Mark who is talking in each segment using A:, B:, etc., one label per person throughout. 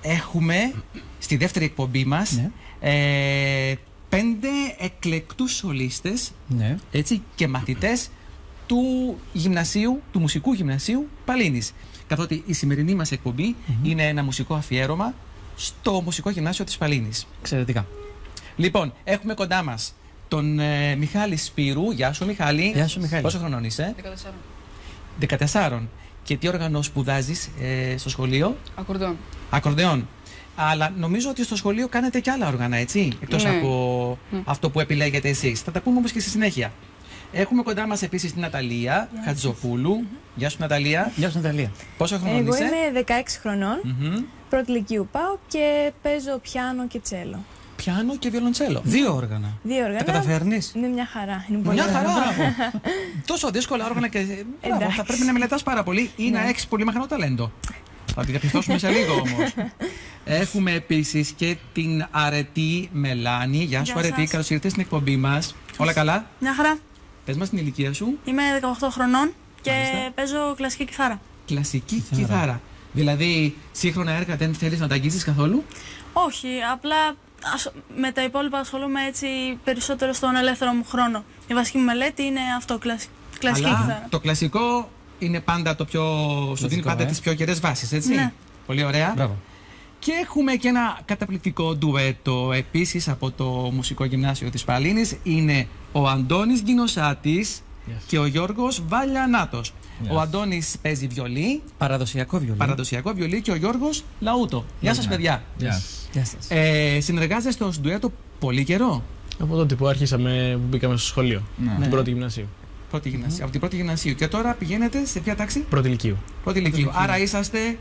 A: έχουμε στη δεύτερη εκπομπή μας 5 εκλεκτούς σολίστες, έτσι, και μαθητές του Μουσικού Γυμνασίου Παλίνης. Καθότι η σημερινή μας εκπομπή είναι ένα μουσικό αφιέρωμα στο Μουσικό Γυμνάσιο της Παλίνης.
B: Εξαιρετικά.
A: Λοιπόν, έχουμε κοντά μας τον Μιχάλη Σπύρου. Γεια σου, Μιχάλη.
B: Γεια σου, Μιχάλη.
A: Πόσο χρονών είσαι?
C: 14.
A: 14. Και τι όργανο σπουδάζεις στο σχολείο?
C: Ακορντεόν.
A: Ακορντεόν. Αλλά νομίζω ότι στο σχολείο κάνετε και άλλα όργανα, έτσι, εκτός από αυτό που επιλέγετε εσείς. Θα τα πούμε όμως και στη συνέχεια. Έχουμε κοντά μας επίσης την Ναταλία Χατζοπούλου. Γεια σου, Ναταλία.
B: Γεια σου, Ναταλία.
A: Πόσο χρονών
D: Εγώ
A: είσαι?
D: είμαι 16 χρονών, πρώτη λυκείου πάω και παίζω πιάνο και τσέλο.
A: Πιάνο και βιολοντσέλο.
B: Δύο όργανα. Τα καταφέρνεις?
D: Είναι μια χαρά. Είναι πολύ
A: Μια
D: ωραία.
A: χαρά. Τόσο δύσκολα όργανα και. Μπράβο, θα πρέπει να μελετάς πάρα πολύ ή να έχεις πολύ μεγάλο ταλέντο. Θα τη διαπιστώσουμε σε λίγο όμως. Έχουμε επίσης και την Αρετή Μελάνη. Γεια σου, Αρετή. Καλώς ήρθες στην εκπομπή μας. Όλα καλά?
E: Μια χαρά.
A: Πες μας την ηλικία σου.
E: Είμαι 18 χρονών και παίζω κλασική κιθάρα.
A: Κλασική κιθάρα. Δηλαδή, σύγχρονα έργα δεν θέλεις να τα αγγίξεις καθόλου?
E: Όχι, απλά με τα υπόλοιπα ασχολούμαι έτσι περισσότερο στον ελεύθερο μου χρόνο. Η βασική μου μελέτη είναι αυτό, κλασική κιθάρα.
A: Το κλασικό είναι πάντα το πιο. Σου δίνει πάντα τις πιο καιρές βάσεις, έτσι.
E: Ναι.
A: Πολύ ωραία.
B: Μπράβο.
A: Και έχουμε και ένα καταπληκτικό ντουέτο επίσης από το Μουσικό Γυμνάσιο της Παλίνης. Είναι ο Αντώνης Γκινοσάτης και ο Γιώργος Βαλιανάτος. Ο Αντώνης παίζει βιολί. Παραδοσιακό βιολί και ο Γιώργος λαούτο. Γεια σας, παιδιά.
B: Γεια σας.
A: Συνεργάζεστε ως ντουέτο πολύ καιρό?
F: Από τότε που μπήκαμε στο σχολείο. Την πρώτη γυμνασίου.
A: Από την πρώτη γυμνασίου. Και τώρα πηγαίνετε σε ποια τάξη?
F: Πρώτη λυκείου.
A: Πρώτη λυκείου. Άρα είσαστε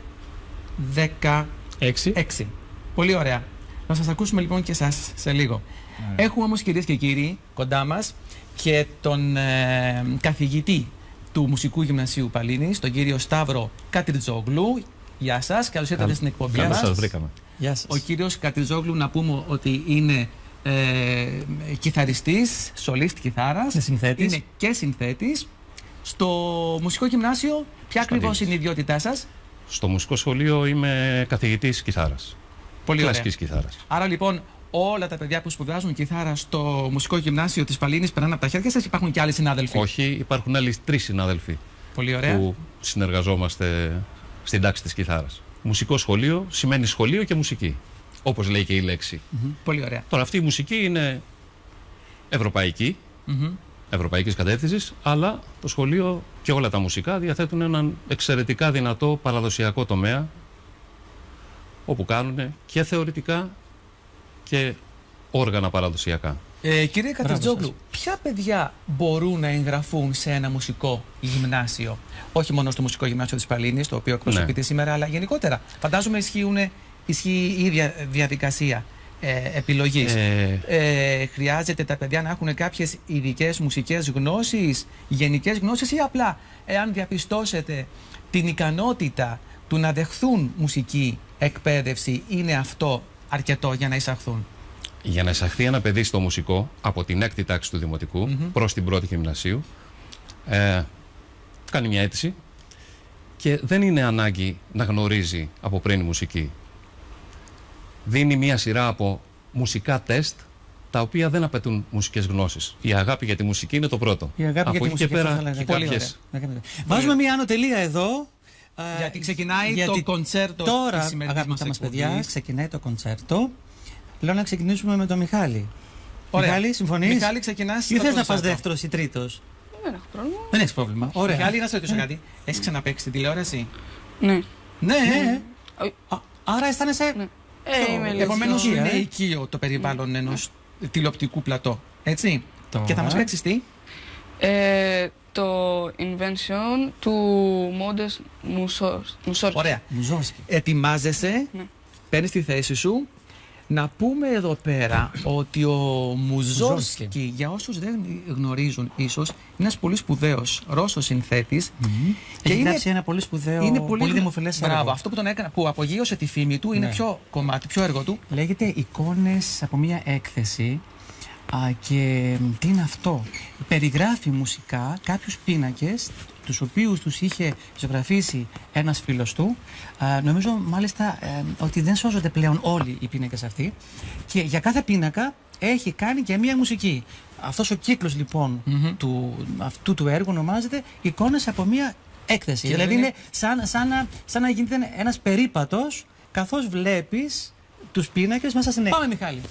A: 16. Πολύ ωραία. Να σας ακούσουμε λοιπόν και εσάς σε λίγο. Έχουμε όμως, κυρίες και κύριοι, κοντά μας και τον καθηγητή του Μουσικού Γυμνασίου Παλίνης, τον κύριο Σταύρο Κατριτζόγλου. Γεια σας, καλώς ήρθατε στην εκπομπή μας.
G: Καλώς σας βρήκαμε.
B: Γεια σας.
A: Ο κύριος Κατριτζόγλου, να πούμε ότι είναι κιθαριστής, σολίστ κιθάρας. Είναι και συνθέτης. Στο Μουσικό Γυμνάσιο, ποια ακριβώς είναι η ιδιότητά σας?
G: Στο μουσικό σχολείο είμαι καθηγητής κιθάρας.
A: Πολύ
G: κλασικής κιθάρας.
A: Άρα λοιπόν, όλα τα παιδιά που σπουδάζουν κιθάρα στο Μουσικό Γυμνάσιο της Παλίνης περνάνε από τα χέρια σας ή υπάρχουν και άλλοι συνάδελφοι?
G: Όχι, υπάρχουν άλλοι 3 συνάδελφοι.
A: Πολύ ωραία.
G: Που συνεργαζόμαστε στην τάξη της κιθάρας. Μουσικό σχολείο σημαίνει σχολείο και μουσική. Όπως λέει και η λέξη.
A: Πολύ ωραία.
G: Τώρα, αυτή η μουσική είναι ευρωπαϊκή. Ευρωπαϊκής κατεύθυνσης, αλλά το σχολείο και όλα τα μουσικά διαθέτουν έναν εξαιρετικά δυνατό παραδοσιακό τομέα, όπου κάνουν και θεωρητικά και όργανα παραδοσιακά.
A: Κύριε Κατριτζόγλου, ποια παιδιά μπορούν να εγγραφούν σε ένα μουσικό γυμνάσιο? Όχι μόνο στο Μουσικό Γυμνάσιο της Παλίνης, το οποίο εκπροσωπείται σήμερα, αλλά γενικότερα. Φαντάζομαι ισχύει η ίδια διαδικασία επιλογής. Χρειάζεται τα παιδιά να έχουν κάποιες ειδικές μουσικές γνώσεις, γενικές γνώσεις, ή απλά εάν διαπιστώσετε την ικανότητα του να δεχθούν μουσική εκπαίδευση, είναι αυτό αρκετό για να εισαχθούν?
G: Για να εισαχθεί ένα παιδί στο μουσικό από την 6η τάξη του Δημοτικού προς την 1η Γυμνασίου, κάνει μια αίτηση και δεν είναι ανάγκη να γνωρίζει από πριν μουσική. Δίνει μια σειρά από μουσικά τεστ, τα οποία δεν απαιτούν μουσικές γνώσεις. Η αγάπη για τη μουσική είναι το πρώτο.
B: Η αγάπη για τη μουσική,
G: και πέρα και κάποιες...
B: Βάζουμε μια άνω τελεία εδώ.
A: Γιατί ξεκινάει το κοντσέρτο
B: τώρα,
A: της σημερινής
B: αγαπητά μας
A: εκπομπής.
B: παιδιά, ξεκινάει το κοντσέρτο. Λέω να ξεκινήσουμε με τον Μιχάλη.
A: Ωραία.
B: Μιχάλη, συμφωνείς?
A: Μιχάλη, ξεκινάς
B: ή
A: το
B: θες να πας
A: κοντσέρτο?
B: δεύτερος ή τρίτος?
C: Δεν έχω πρόβλημα.
B: Δεν έχεις πρόβλημα. Ωραία.
A: Μιχάλη, να σε ρωτήσω κάτι. Έχεις ξαναπαίξει στην τηλεόραση?
C: Ναι.
A: Ναι.
B: Άρα αισθάνεσαι...
C: Ναι. Είμαι λίγο
A: Επομένως
C: πιο-
A: είναι οικείο το περιβάλλον ενός τηλεοπτικού πλατό. Έτσι.
B: Τώρα.
A: Και θα μας παίξεις τι?
C: Το invention του Μόντες Μουσόρσκι.
A: Ωραία.
B: Μουζόσκι.
A: Ετοιμάζεσαι,
C: Ναι.
A: παίρνεις τη θέση σου. Να πούμε εδώ πέρα ότι ο Μουζόρσκι, για όσους δεν γνωρίζουν ίσως, είναι ένας πολύ σπουδαίος Ρώσος συνθέτης.
B: Έχει γράψει ένα πολύ σπουδαίο, πολύ δημοφιλές έργο.
A: Μπράβο, αυτό που τον έκανε, που απογείωσε τη φήμη του, είναι ποιο κομμάτι, ποιο έργο του?
B: Λέγεται «Εικόνες από μια έκθεση». Και τι είναι αυτό? Περιγράφει μουσικά κάποιους πίνακες, τους οποίους τους είχε ζωγραφίσει ένας φίλος του. Νομίζω μάλιστα ότι δεν σώζονται πλέον όλοι οι πίνακες αυτοί. Και για κάθε πίνακα έχει κάνει και μία μουσική. Αυτός ο κύκλος λοιπόν αυτού του έργου ονομάζεται «Εικόνες από μία έκθεση». Και δηλαδή είναι σαν να γίνεται ένας περίπατος καθώς βλέπεις τους πίνακες μέσα στην έκθεση.
A: Πάμε, Μιχάλη.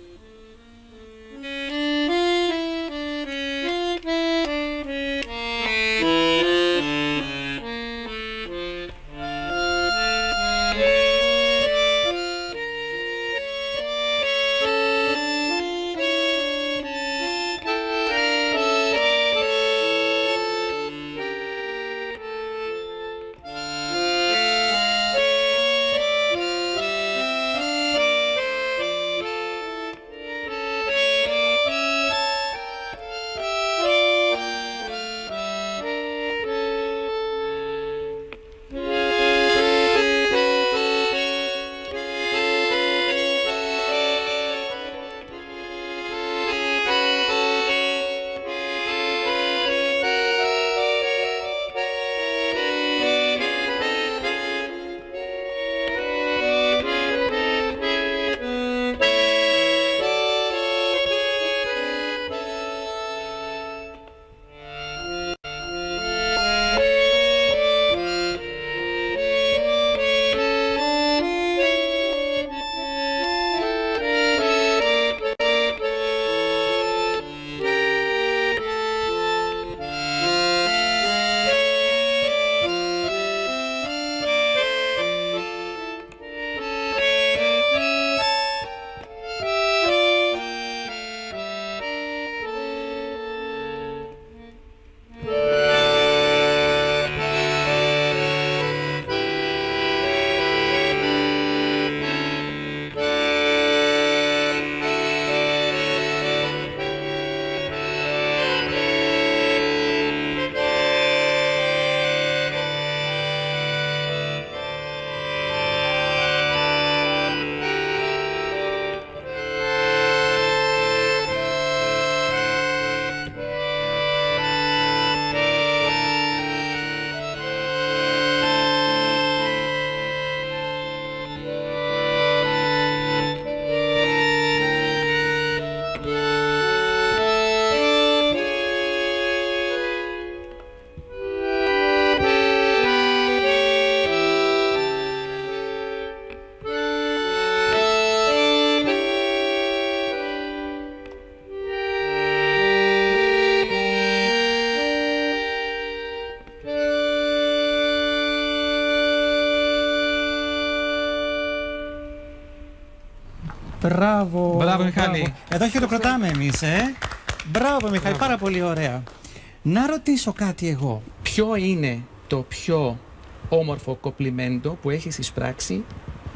B: Μπράβο.
A: Μπράβο, Μιχάλη.
B: Εδώ χειροκροτάμε εμείς, Μπράβο, Μιχάλη, πάρα πολύ ωραία. Να ρωτήσω κάτι εγώ.
A: Ποιο είναι το πιο όμορφο κοπλιμέντο που έχεις εισπράξει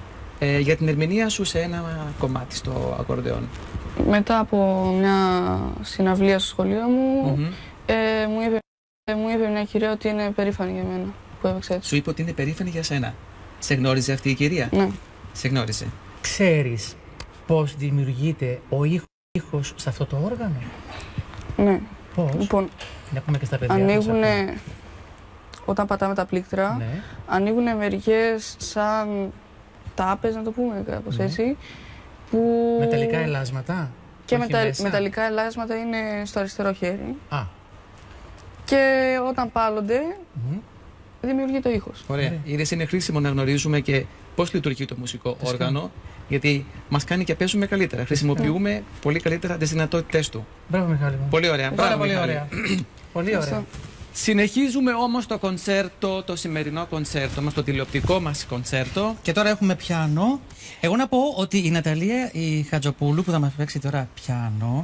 A: για την ερμηνεία σου σε ένα κομμάτι στο ακορντεόν?
C: Μετά από μια συναυλία στο σχολείο μου, μου είπε μια κυρία ότι είναι περήφανη για μένα που έπαιξε έτσι.
A: Σου είπε ότι είναι περήφανη για σένα. Σε γνώριζε αυτή η κυρία?
C: Ναι.
A: Σε γνώριζε.
B: Ξέρεις πώς δημιουργείται ο ήχος σε αυτό το όργανο?
C: Ναι.
B: Πώς?
C: Λοιπόν,
B: να πούμε και στα παιδιά.
C: ανοίγουνε, όταν πατάμε τα πλήκτρα,
B: Ναι.
C: ανοίγουνε μερικές σαν τάπες, να το πούμε κάπως έτσι, που...
B: Μεταλλικά ελάσματα.
C: Και μεταλλικά ελάσματα είναι στο αριστερό χέρι.
B: Α.
C: Και όταν πάλλονται, δημιουργεί το ήχος.
A: Ωραία. Είδες, είναι χρήσιμο να γνωρίζουμε και πώς λειτουργεί το μουσικό όργανο, γιατί μας κάνει και παίζουμε καλύτερα. Χρησιμοποιούμε πολύ καλύτερα τις δυνατότητές του.
B: Μπράβο, Μιχάλη μου.
A: Πολύ ωραία.
B: Πάρα πολύ ωραία. Πολύ ωραία.
A: Συνεχίζουμε όμως το κονσέρτο, το σημερινό κονσέρτο μας, το τηλεοπτικό μας κονσέρτο.
B: Και τώρα έχουμε πιάνο. Εγώ να πω ότι η Ναταλία η Χατζοπούλου που θα μας παίξει τώρα πιάνο,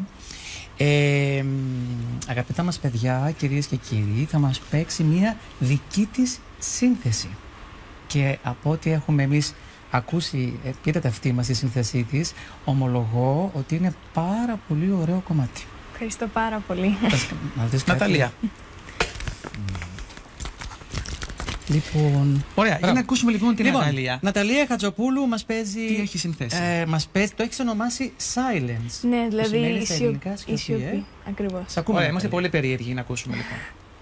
B: αγαπητά μας παιδιά, κυρίες και κύριοι, θα μας παίξει μια δική της σύνθεση. Και από ό,τι έχουμε εμείς ακούσει, πήρατε αυτή μας η σύνθεσή της, ομολογώ ότι είναι πάρα πολύ ωραίο κομμάτι.
D: Ευχαριστώ πάρα πολύ.
A: Ναταλία.
B: Λοιπόν.
A: Ωραία, για να ακούσουμε λοιπόν την Ναταλία.
B: Ναταλία Χατζοπούλου μας παίζει.
A: Τι έχει συνθέσει?
B: Το έχει ονομάσει Silence.
D: Ναι, δηλαδή
B: η
D: σιωπή. Ακριβώς.
A: Ωραία, είμαστε πολύ περίεργοι να ακούσουμε λοιπόν.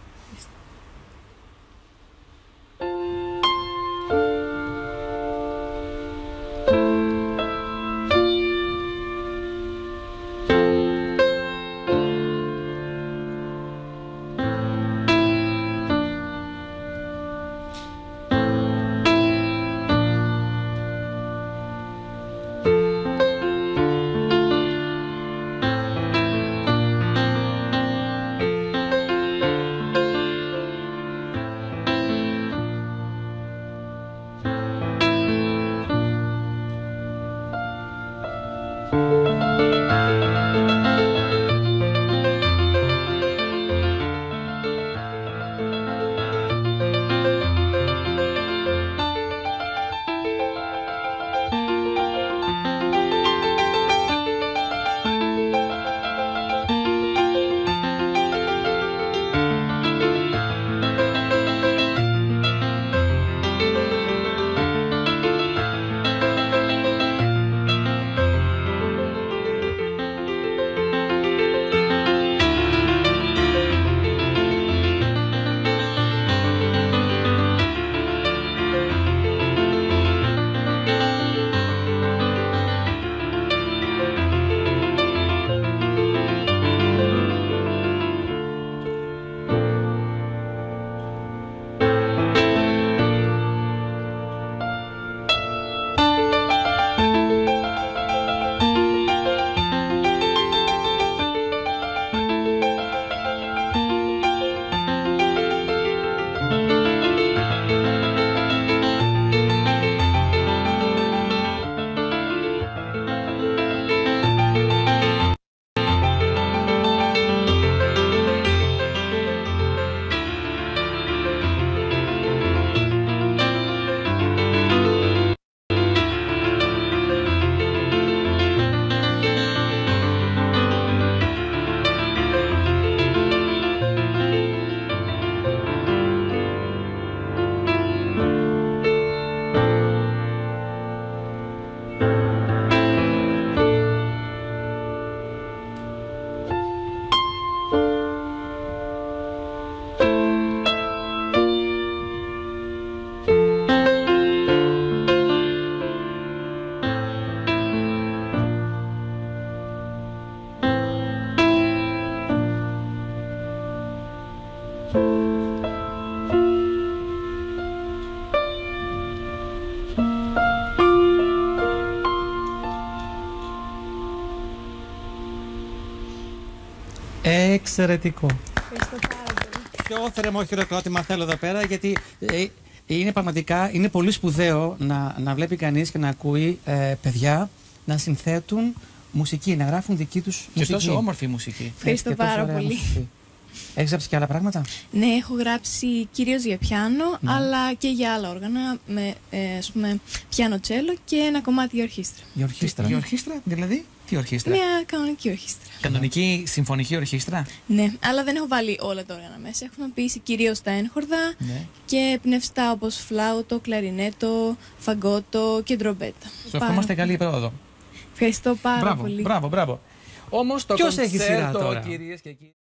B: Εξαιρετικό.
D: Ευχαριστώ πάρα πολύ.
B: Πιο θερμό χειροκρότημα θέλω εδώ πέρα, γιατί είναι πραγματικά είναι πολύ σπουδαίο να βλέπει κανείς και να ακούει παιδιά να συνθέτουν μουσική, να γράφουν δική τους μουσική.
A: Και τόσο όμορφη μουσική.
D: Ευχαριστώ πάρα πολύ.
B: Έχεις γράψει και άλλα πράγματα?
D: Ναι, έχω γράψει κυρίως για πιάνο, αλλά και για άλλα όργανα, με ας πούμε πιάνο τσέλο και ένα κομμάτι για ορχήστρα.
B: Για ορχήστρα.
A: Για ορχήστρα, δηλαδή? Τι ορχήστρα?
D: Μια κανονική ορχήστρα.
A: Κανονική συμφωνική ορχήστρα.
D: Ναι, αλλά δεν έχω βάλει όλα τα όργανα μέσα. Έχω χρησιμοποιήσει κυρίως τα έγχορδα και πνευστά όπως φλάουτο, κλαρινέτο, φαγκότο και ντρομπέτα.
A: Σου ευχόμαστε καλή πρόοδο.
D: Ευχαριστώ πάρα πολύ.
A: Μπράβο. Όμως το
B: ποιος έχει σειρά
A: κοντσέρτο,
B: τώρα?
A: κυρίες και κύριοι.